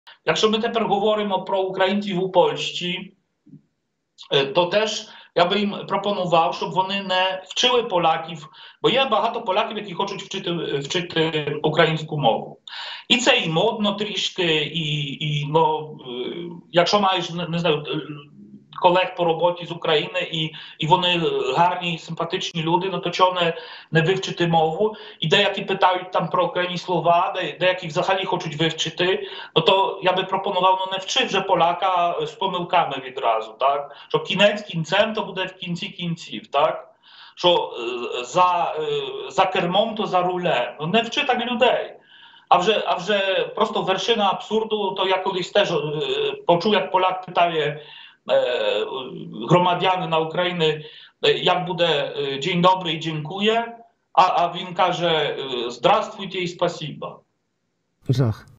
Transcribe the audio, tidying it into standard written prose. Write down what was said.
Якщо ми тепер говоримо про українців у Польщі, то теж я би їм пропонував, щоб вони не вчили поляків, бо є багато поляків, які хочуть вчити українську мову. І це і модно трішки, якщо маєш, не знаю, колег по роботі з України, і вони гарні, симпатичні люди, то чого не вивчити мову? І деякі питають там про окремі слова, деякі взагалі хочуть вивчити, то я би пропонував, не вчи вже поляка з помилками відразу, так? Що кінець кінцем, то буде в кінці кінців, так? Що за кермом, то за рулем. Не вчи так людей. А вже просто вершина абсурду, то я колись теж почув, як поляк питає громадянина України, jak буде dzień dobry i dziękuję, a він каже здравствуйте і спасибо. Жах.